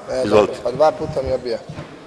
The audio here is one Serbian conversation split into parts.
Izvolite. Pa 2 puta mi obija.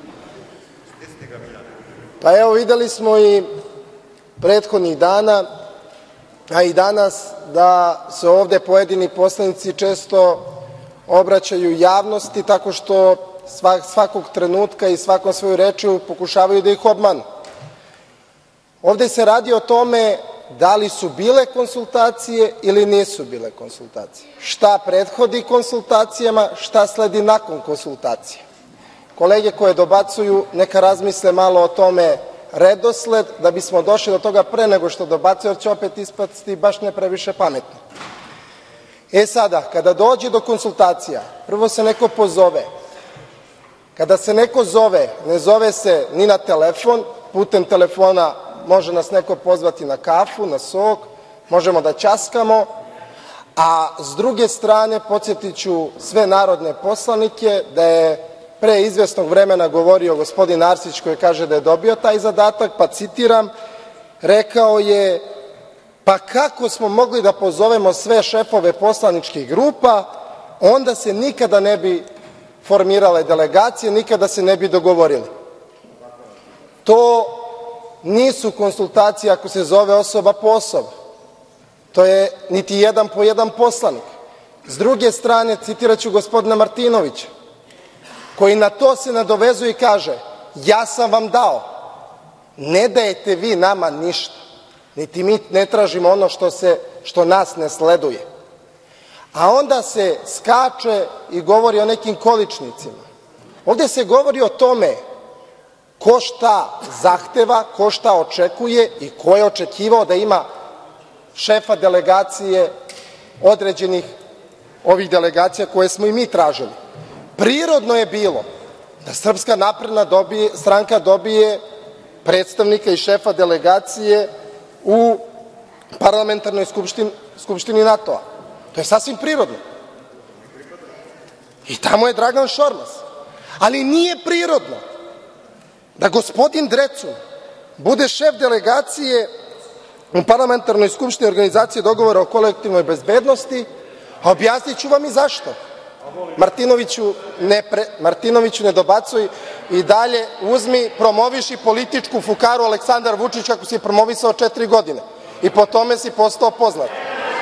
Pa evo, videli smo i prethodnih dana, a i danas, da se ovde pojedini poslanici često obraćaju javnosti tako što svakog trenutka i svakom svoju rečju pokušavaju da ih obmanu. Ovde se radi o tome da li su bile konsultacije ili nisu bile konsultacije. Šta prethodi konsultacijama, šta sledi nakon konsultacije. Kolege koje dobacuju neka razmisle malo o tome redosled da bismo došli do toga pre nego što dobacuju, jer će opet ispasti baš ne previše pametno. Sada, kada dođe do konsultacija, prvo se neko pozove. Kada se neko zove, ne zove se ni na telefon, putem telefona može nas neko pozvati na kafu, na sok, možemo da ćaskamo, a s druge strane podsjetiću sve narodne poslanike da je pre izvesnog vremena govorio gospodin Arsić, koji kaže da je dobio taj zadatak, pa citiram, rekao je: pa kako smo mogli da pozovemo sve šefove poslaničkih grupa, onda se nikada ne bi formirale delegacije, nikada se ne bi dogovorili. To nisu konsultacije ako se zove osoba po osoba. To je niti jedan po jedan poslanik. S druge strane, citiraću gospodina Martinovića, koji na to se nadovezuje i kaže: ja sam vam dao, ne dajete vi nama ništa, niti mi ne tražimo ono što nas ne sleduje. A onda se skače i govori o nekim količnicima. Ovde se govori o tome ko šta zahteva, ko šta očekuje i ko je očekivao da ima šefa delegacije određenih ovih delegacija koje smo i mi tražili. Prirodno je bilo da Srpska napredna stranka dobije predstavnika i šefa delegacije u Parlamentarnoj skupštini NATO-a. To je sasvim prirodno. I tamo je Dragan Šormaz. Ali nije prirodno da gospodin Drecun bude šef delegacije u Parlamentarnoj skupštini Organizacije dogovora o kolektivnoj bezbednosti, a objasniću vam i zašto. Martinoviću, ne dobacuj i dalje uzmi, promoviši političku fukaru Aleksandar Vučić kako si je promovisao 4 godine i po tome si postao poznat.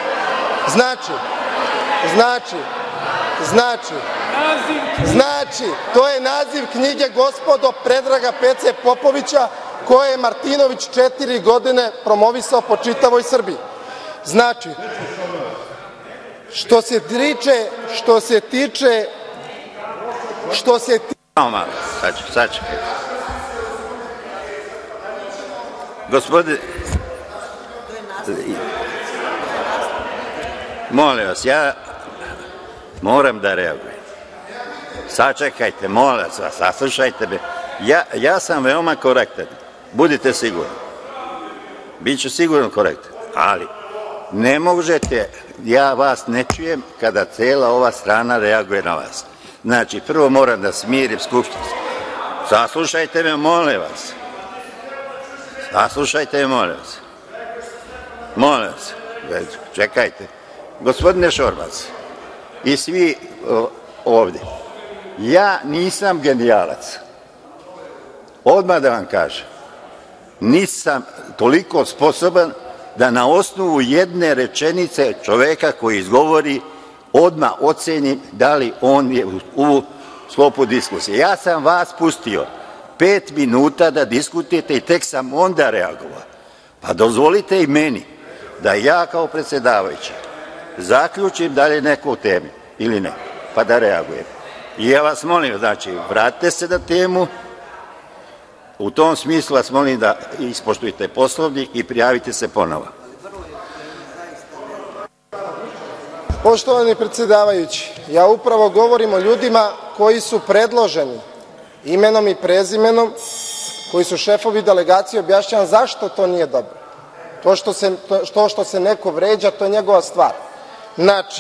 Znači, to je naziv knjige, gospodo, Predraga Pece Popovića, koje je Martinović 4 godine promovisao po čitavoj Srbiji. Znači, što se tiče... Sačekajte. Gospodine, molim vas, ja moram da reagujem. Sačekajte, molim vas, saslušajte me. Ja sam veoma korektan, budite sigurni. Biću sigurno korektan, ali ne možete, ja vas ne čujem kada cela ova strana reaguje na vas. Znači, prvo moram da smirim Skupštinu. Saslušajte me, molim vas. Saslušajte me, molim vas. Molim vas, čekajte. Gospodine Šormaz i svi ovde, ja nisam genijalac. Odmah da vam kažem, nisam toliko sposoban da na osnovu jedne rečenice čoveka koji izgovori odmah ocenim da li on je u sklopu diskusije. Ja sam vas pustio 5 minuta da diskutujete i tek sam onda reagovao. Pa dozvolite i meni da ja kao predsedavajući zaključim da li je neko u temi ili ne, pa da reagujem. I ja vas molim, znači, vratite se na temu. U tom smislu vas molim da ispoštujete Poslovnik i prijavite se ponovo. Poštovani predsedavajući, ja upravo govorim o ljudima koji su predloženi imenom i prezimenom, koji su šefovi delegacije, objašnjavam zašto to nije dobro. To što se neko vređa, to je njegova stvar. Znači,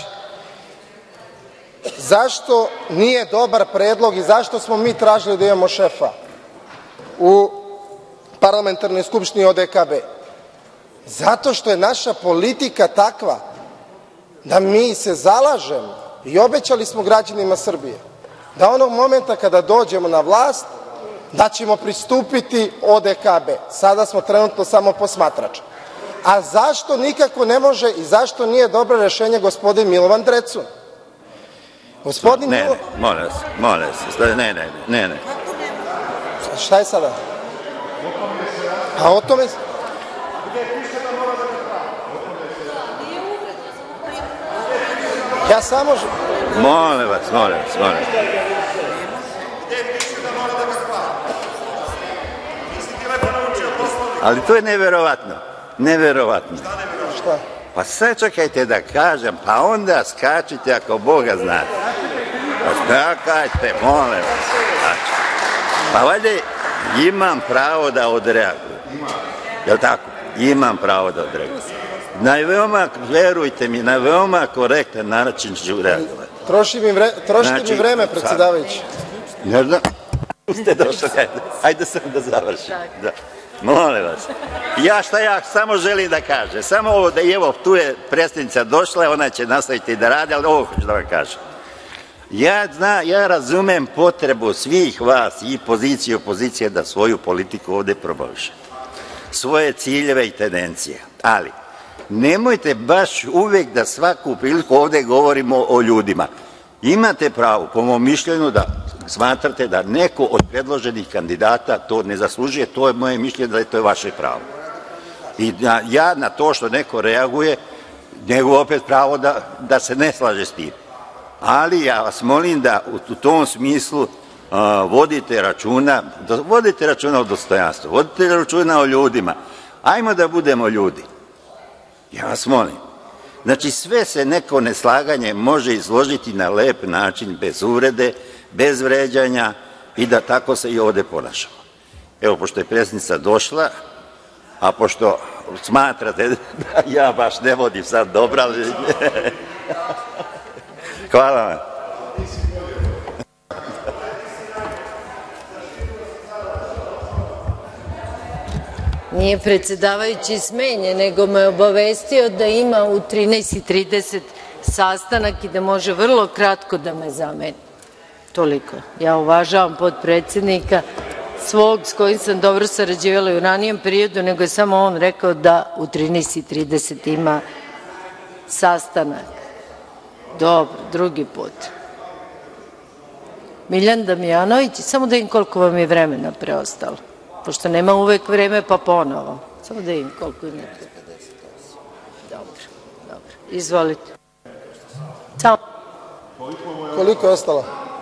zašto nije dobar predlog i zašto smo mi tražili da imamo šefa u Parlamentarnoj skupštini ODKB? Zato što je naša politika takva da mi se zalažemo i obećali smo građanima Srbije da onog momenta kada dođemo na vlast, da ćemo pristupiti ODKB. Sada smo trenutno samo posmatrač. A zašto nikako ne može i zašto nije dobro rešenje gospodin Milovan Drecun? Ne, molim vas, ne. Šta je sada? A o tome... Ja samo... Molim vas. Ali to je neverovatno. Šta? Pa sad čekajte da kažem, pa onda skačite ako Boga znate. Pa skakajte, molim vas. Pa valjda imam pravo da odreagujem. Je li tako? Imam pravo da odreagujem. Verujte mi, na veoma korektan način ću reagovati. Trošite mi vreme, predsedavajući. Ne znam, ste došli, ajde sam da završim. Molim vas. Ja samo želim da kažem, samo ovo da evo tu je predsednica došla, ona će nastaviti da radi, ali ovo hoću da vam kažem. Ja razumem potrebu svih vas i pozicije i opozicije da svoju politiku ovde promovišete, svoje ciljeve i tendencije, ali nemojte baš uvek da svaku priliku ovde govorimo o ljudima. Imate pravo, po mom mišljenju, da smatrate da neko od predloženih kandidata to ne zaslužuje, to je moje mišljenje da je to vaše pravo. I ja na to što neko reaguje, njegovo opet pravo da se ne slaže s tim. Ali ja vas molim da u tom smislu vodite računa o dostojanstvu, vodite računa o ljudima. Ajmo da budemo ljudi. Ja vas molim. Znači, sve se neko neslaganje može izložiti na lep način, bez uvrede, bez vređanja i da tako se i ovde ponašamo. Evo, pošto je predsednica došla, a pošto smatrate da ja baš ne vodim sad dobro, ali... Hvala vam. Nije predsedavajući smenjen, nego me obavestio da ima u 13:30 sastanak i da može vrlo kratko da me zameni. Toliko. Ja uvažavam potpredsednika svog s kojim sam dobro sarađivala i u ranijem periodu, nego je samo on rekao da u 13:30 ima sastanak. Dobro, drugi put. Miljan Damjanović, samo da vidim koliko vam je vremena preostalo. Pošto nema uvek vreme, pa ponovo. Samo da vidim koliko imate. Dobro. Izvolite. Koliko je ostalo?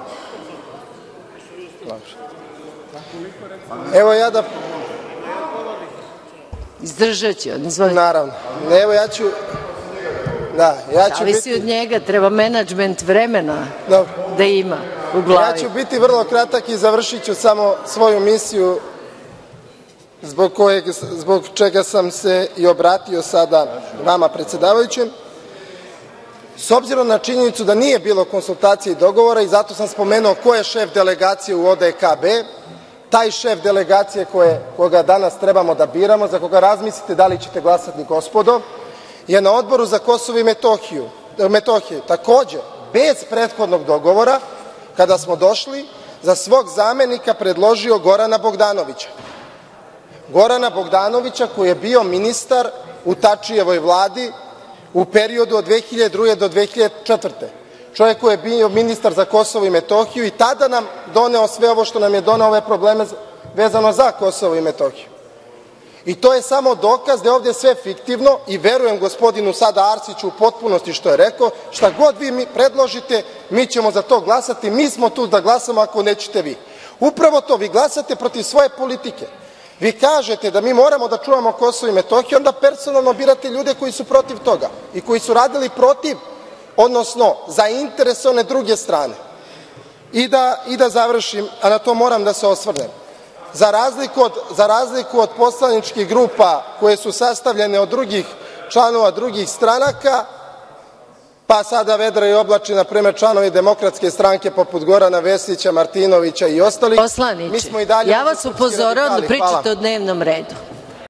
Evo ja da... Izdržat će on, izvolite. Naravno. Evo ja ću... Zavisi od njega, treba menadžment vremena da ima u glavi. Ja ću biti vrlo kratak i završit ću samo svoju misiju zbog čega sam se i obratio sada vama, predsedavajućem. S obzirom na činjenicu da nije bilo konsultacije i dogovora, i zato sam spomenuo ko je šef delegacije u ODKB, taj šef delegacije koga danas trebamo da biramo, za koga razmislite da li ćete glasati, gospodo, je na Odboru za Kosovo i Metohiju, takođe, bez prethodnog dogovora, kada smo došli, za svog zamenika predložio Gorana Bogdanovića. Gorana Bogdanovića koji je bio ministar u Tačijevoj vladi u periodu od 2002. do 2004. Čovjek koji je bio ministar za Kosovo i Metohiju i tada nam doneo sve ovo što nam je doneo, ove probleme vezano za Kosovo i Metohiju. I to je samo dokaz da je ovde sve fiktivno i verujem gospodinu sada Arsiću u potpunosti što je rekao, šta god vi predložite, mi ćemo za to glasati, mi smo tu da glasamo ako nećete vi. Upravo to, vi glasate protiv svoje politike. Vi kažete da mi moramo da čuvamo Kosovo i Metohiju, onda personalno birate ljude koji su protiv toga i koji su radili protiv, odnosno za interes one druge strane. I da završim, a na to moram da se osvrnem. Za razliku od poslaničkih grupa koje su sastavljene od drugih članova drugih stranaka, pa sada vedra i oblači, na primer, članovi Demokratske stranke poput Gorana Vesića, Martinovića i ostalih. Poslaniče, ja vas upozoravam da pričate o dnevnom redu.